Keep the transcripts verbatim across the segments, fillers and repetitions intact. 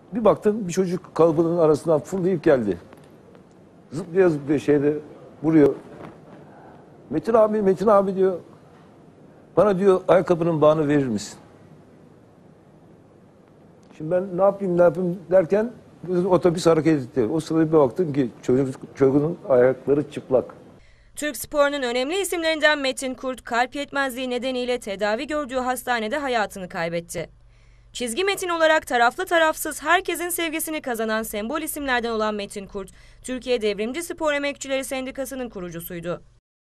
Bir baktım bir çocuk kalıbının arasından fırlayıp geldi. Zıplaya zıplaya şeyde vuruyor. Metin abi, Metin abi diyor. Bana diyor ayakkabının bağını verir misin? Şimdi ben ne yapayım ne yapayım derken otobüs hareket etti. O sırada bir baktım ki çocuk, çocuğun ayakları çıplak. Türk sporunun önemli isimlerinden Metin Kurt, kalp yetmezliği nedeniyle tedavi gördüğü hastanede hayatını kaybetti. Çizgi metin olarak taraflı tarafsız herkesin sevgisini kazanan sembol isimlerden olan Metin Kurt, Türkiye Devrimci Spor Emekçileri Sendikası'nın kurucusuydu.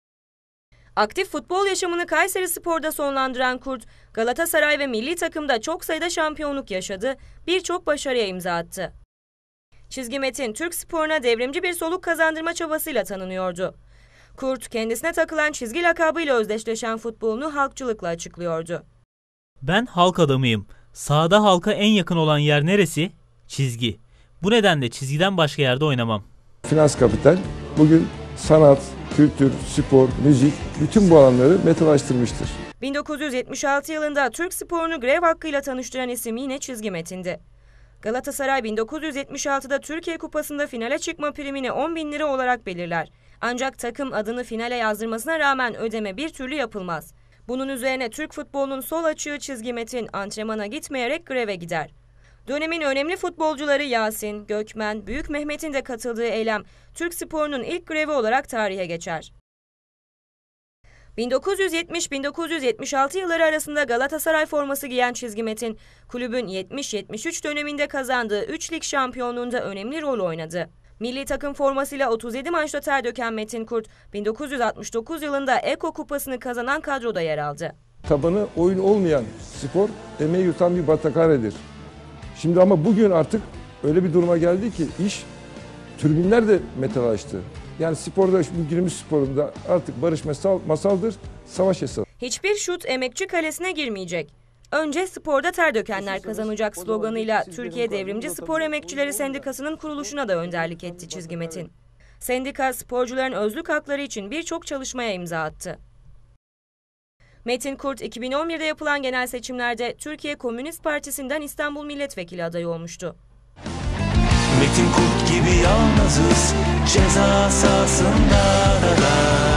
Aktif futbol yaşamını Kayserispor'da sonlandıran Kurt, Galatasaray ve milli takımda çok sayıda şampiyonluk yaşadı, birçok başarıya imza attı. Çizgi metin, Türk sporuna devrimci bir soluk kazandırma çabasıyla tanınıyordu. Kurt, kendisine takılan çizgi lakabıyla özdeşleşen futbolunu halkçılıkla açıklıyordu. Ben halk adamıyım. Sahada halka en yakın olan yer neresi? Çizgi. Bu nedenle çizgiden başka yerde oynamam. Finans Kapital bugün sanat, kültür, spor, müzik bütün bu alanları metalaştırmıştır. bin dokuz yüz yetmiş altı yılında Türk sporunu grev hakkıyla tanıştıran isim yine çizgi metindi. Galatasaray bin dokuz yüz yetmiş altıda Türkiye Kupası'nda finale çıkma primini on bin lira olarak belirler. Ancak takım adını finale yazdırmasına rağmen ödeme bir türlü yapılmaz. Bunun üzerine Türk futbolunun sol açığı çizgi metin antrenmana gitmeyerek greve gider. Dönemin önemli futbolcuları Yasin, Gökmen, Büyük Mehmet'in de katıldığı eylem Türk sporunun ilk grevi olarak tarihe geçer. bin dokuz yüz yetmiş bin dokuz yüz yetmiş altı yılları arasında Galatasaray forması giyen çizgi metin, kulübün yetmiş yetmiş üç döneminde kazandığı üç lig şampiyonluğunda önemli rol oynadı. Milli takım formasıyla otuz yedi maçta ter döken Metin Kurt, bin dokuz yüz altmış dokuz yılında Eko Kupası'nı kazanan kadroda yer aldı. Tabanı oyun olmayan spor emeği yutan bir batakhanedir. Şimdi ama bugün artık öyle bir duruma geldi ki iş tribünler de metalaştı. Yani sporda, günümüz sporunda artık barış masal, masaldır, savaş hesabı. Hiçbir şut emekçi kalesine girmeyecek. Önce sporda ter dökenler kazanacak sloganıyla Türkiye Devrimci Spor Emekçileri Sendikası'nın kuruluşuna da önderlik etti çizgi metin. Sendika, sporcuların özlük hakları için birçok çalışmaya imza attı. Metin Kurt, iki bin on birde yapılan genel seçimlerde Türkiye Komünist Partisi'nden İstanbul Milletvekili adayı olmuştu. Metin Kurt gibi yalnızız ceza sahasında da.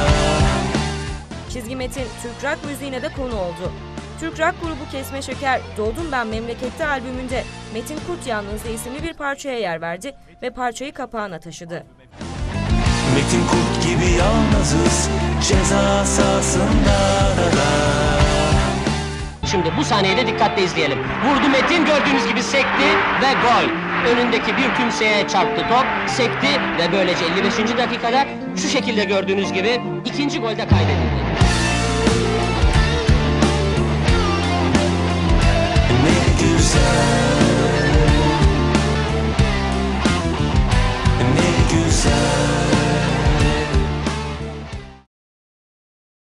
Çizgi metin Türk rock müziğine de konu oldu. Türk rock grubu Kesme Şeker, Doğdum Ben Memlekette albümünde Metin Kurt Yalnızlığı isimli bir parçaya yer verdi ve parçayı kapağına taşıdı. Metin Kurt gibi yalnızız ceza sahasında da. Şimdi bu sahneyi de dikkatle izleyelim. Vurdu Metin, gördüğünüz gibi sekti ve gol. Önündeki bir tümseye çarptı top, sekti ve böylece elli beşinci dakikada şu şekilde gördüğünüz gibi ikinci golde kaydedildi. Ne güzel, ne güzel.